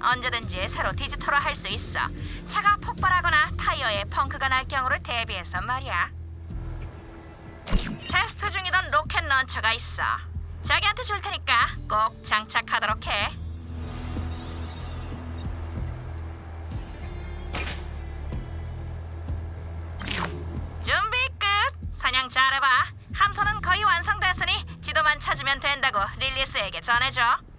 언제든지 새로 디지털화 할 수 있어. 차가 폭발하거나 타이어에 펑크가 날 경우를 대비해서 말이야. 테스트 중이던 로켓 런처가 있어. 자기한테 줄 테니까 꼭 장착하도록 해. 준비 끝! 사냥 잘해봐. 함선은 거의 완성됐으니 지도만 찾으면 된다고 릴리스에게 전해줘.